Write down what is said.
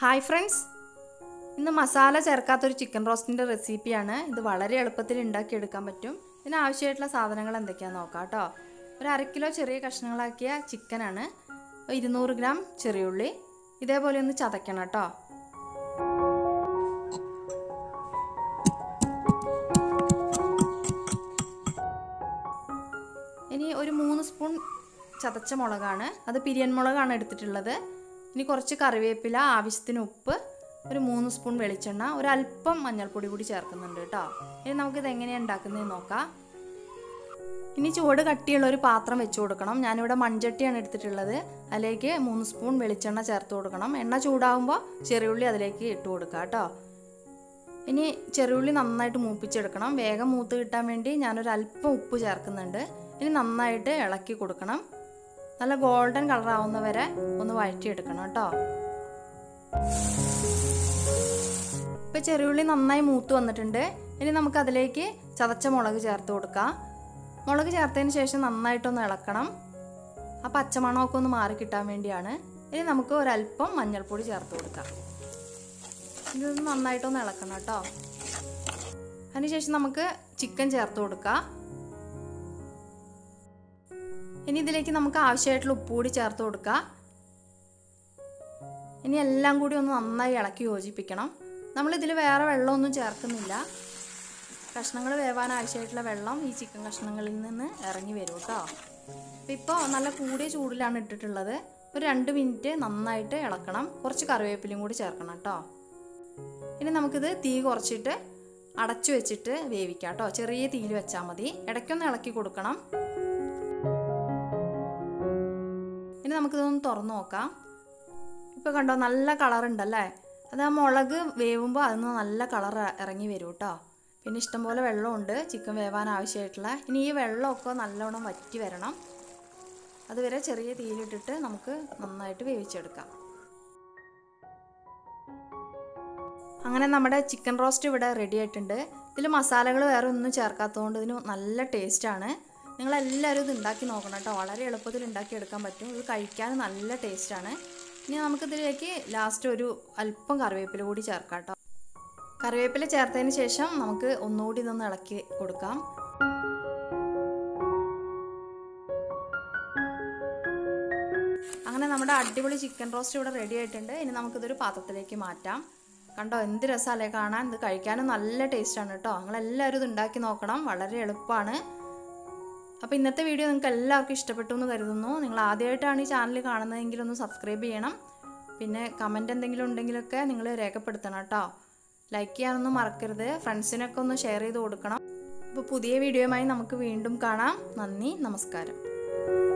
Hi friends, ഇന്ന് masala ചേർക്കാത്തൊരു chicken റോസ്റ്റിൻ്റെ റെസിപ്പിയാണ്. ഇത് വളരെ എളുപ്പത്തിൽ ഉണ്ടാക്കിയെടുക്കാൻ പറ്റും. ഇതിനാവശ്യമായിട്ടുള്ള സാധനങ്ങൾ എന്തൊക്കെയാണെന്ന് നോക്കാം കേട്ടോ. ഒരു 1/2 കിലോ ചെറിയ കഷ്ണങ്ങളാക്കിയ ചിക്കനാണ്. 200 ഗ്രാം ചെറിയുള്ളി. ഇതേപോലെ ഒന്ന് ചതയ്ക്കണം കേട്ടോ. ഇനി ഒരു 3 സ്പൂൺ ചതച്ച മുളകാണ്, അത് പിരിയൻ മുളകാണ് എടുത്തിട്ടുള്ളത്. ഇനി കുറച്ച് കറിവേപ്പില, ആവശ്യത്തിന് ഉപ്പ്, ഒരു 3 സ്പൂൺ വെളിച്ചെണ്ണ, ഒരല്പം മഞ്ഞൾപ്പൊടി കൂടി ചേർക്കുന്നുണ്ട് കേട്ടോ. ഇനി നമുക്കിത് എങ്ങനെയാണ് ഉണ്ടാക്കുന്നതെന്ന് നോക്കാം. ഇനി ചുവട് കട്ടിയുള്ള ഒരു പാത്രം വെച്ച് കൊടുക്കണം. ഞാനിവിടെ മൺചട്ടിയാണ് എടുത്തിട്ടുള്ളത്. അതിലേക്ക് 3 സ്പൂൺ വെളിച്ചെണ്ണ ചേർത്ത് കൊടുക്കണം. എണ്ണ ചൂടാകുമ്പോൾ ചെറിയുള്ളി അതിലേക്ക് ഇട്ട് കൊടുക്കുക കേട്ടോ. ഇനി ചെറിയുള്ളി നന്നായിട്ട് മൂപ്പിച്ചെടുക്കണം. വേഗം മൂത്ത് കിട്ടാൻ വേണ്ടി ഞാനൊരല്പം ഉപ്പ് ചേർക്കുന്നുണ്ട്. ഇനി നന്നായിട്ട് ഇളക്കി കൊടുക്കണം. നല്ല ഗോൾഡൻ കളർ ആവുന്ന വരെ ഒന്ന് വഴറ്റിയെടുക്കണം കേട്ടോ. ഇപ്പം ചെറിയുള്ളി നന്നായി മൂത്ത് വന്നിട്ടുണ്ട്. ഇനി നമുക്ക് അതിലേക്ക് ചതച്ച മുളക് ചേർത്ത് കൊടുക്കാം. മുളക് ചേർത്തതിന് ശേഷം നന്നായിട്ടൊന്ന് ഇളക്കണം. ആ പച്ചമണമൊക്കെ ഒന്ന് മാറി കിട്ടാൻ വേണ്ടിയാണ്. ഇനി നമുക്ക് ഒരല്പം മഞ്ഞൾപ്പൊടി ചേർത്ത് കൊടുക്കാം. ഇതൊന്ന് നന്നായിട്ടൊന്ന് ഇളക്കണം കേട്ടോ. അതിനുശേഷം നമുക്ക് ചിക്കൻ ചേർത്ത് കൊടുക്കാം. ഇനി ഇതിലേക്ക് നമുക്ക് ആവശ്യമായിട്ടുള്ള ഉപ്പ് കൂടി ചേർത്ത് കൊടുക്കാം. ഇനി എല്ലാം കൂടി ഒന്ന് നന്നായി ഇളക്കി യോജിപ്പിക്കണം. നമ്മളിതിൽ വേറെ വെള്ളമൊന്നും ചേർക്കുന്നില്ല. കഷ്ണങ്ങൾ വേവാൻ ആവശ്യമായിട്ടുള്ള വെള്ളം ഈ ചിക്കൻ കഷ്ണങ്ങളിൽ നിന്ന് ഇറങ്ങി വരും കേട്ടോ. ഇപ്പോൾ നല്ല കൂടിയ ചൂടിലാണ് ഇട്ടിട്ടുള്ളത്. ഒരു 2 മിനിറ്റ് നന്നായിട്ട് ഇളക്കണം. കുറച്ച് കറിവേപ്പിലയും കൂടി ചേർക്കണം കേട്ടോ. ഇനി നമുക്കിത് തീ കുറച്ചിട്ട് അടച്ചു വെച്ചിട്ട് വേവിക്കാം കേട്ടോ. ചെറിയ തീയിൽ വെച്ചാൽ മതി. ഇടയ്ക്കൊന്ന് ഇളക്കി കൊടുക്കണം. ഇനി നമുക്കിതൊന്ന് തുറന്ന് നോക്കാം. ഇപ്പോൾ കണ്ടോ, നല്ല കളറുണ്ടല്ലേ. അത് ആ മുളക് വേവുമ്പോൾ അതിന് നല്ല കളർ ഇറങ്ങി വരും കേട്ടോ. പിന്നെ ഇഷ്ടംപോലെ വെള്ളമുണ്ട് ചിക്കൻ വേവാൻ ആവശ്യമായിട്ടുള്ള. ഇനി ഈ വെള്ളമൊക്കെ നല്ലോണം വറ്റി വരണം. അതുവരെ ചെറിയ തീയിലിട്ടിട്ട് നമുക്ക് നന്നായിട്ട് വേവിച്ചെടുക്കാം. അങ്ങനെ നമ്മുടെ ചിക്കൻ റോസ്റ്റ് ഇവിടെ റെഡി ആയിട്ടുണ്ട്. ഇതിൽ മസാലകൾ വേറെ ഒന്നും ചേർക്കാത്തതുകൊണ്ട് ഇതിന് നല്ല ടേസ്റ്റാണ്. നിങ്ങളെല്ലാവരും ഇത് ഉണ്ടാക്കി നോക്കണം കേട്ടോ. വളരെ എളുപ്പത്തിൽ ഉണ്ടാക്കിയെടുക്കാൻ പറ്റും. ഇത് കഴിക്കാൻ നല്ല ടേസ്റ്റാണ്. ഇനി നമുക്കിതിലേക്ക് ലാസ്റ്റ് ഒരു അല്പം കറിവേപ്പില കൂടി ചേർക്കാം കേട്ടോ. കറിവേപ്പില ചേർത്തതിന് ശേഷം നമുക്ക് ഒന്നുകൂടി ഇതൊന്ന് ഇളക്കി കൊടുക്കാം. അങ്ങനെ നമ്മുടെ അടിപൊളി ചിക്കൻ റോസ്റ്റ് ഇവിടെ റെഡി ആയിട്ടുണ്ട്. ഇനി നമുക്കിതൊരു പാത്രത്തിലേക്ക് മാറ്റാം. കണ്ടോ, എന്ത് രസമല്ലേ കാണാൻ. ഇത് കഴിക്കാനും നല്ല ടേസ്റ്റാണ് കേട്ടോ. നിങ്ങളെല്ലാവരും ഇത് ഉണ്ടാക്കി നോക്കണം. വളരെ എളുപ്പമാണ്. അപ്പോൾ ഇന്നത്തെ വീഡിയോ നിങ്ങൾക്ക് എല്ലാവർക്കും ഇഷ്ടപ്പെട്ടു എന്ന് കരുതുന്നു. നിങ്ങൾ ആദ്യമായിട്ടാണ് ഈ ചാനൽ കാണുന്നതെങ്കിൽ ഒന്ന് സബ്സ്ക്രൈബ് ചെയ്യണം. പിന്നെ കമൻറ്റ് എന്തെങ്കിലും ഉണ്ടെങ്കിലൊക്കെ നിങ്ങൾ രേഖപ്പെടുത്തണം കേട്ടോ. ലൈക്ക് ചെയ്യാനൊന്നും മറക്കരുത്. ഫ്രണ്ട്സിനൊക്കെ ഒന്ന് ഷെയർ ചെയ്ത് കൊടുക്കണം. അപ്പോൾ പുതിയ വീഡിയോയുമായി നമുക്ക് വീണ്ടും കാണാം. നന്ദി, നമസ്കാരം.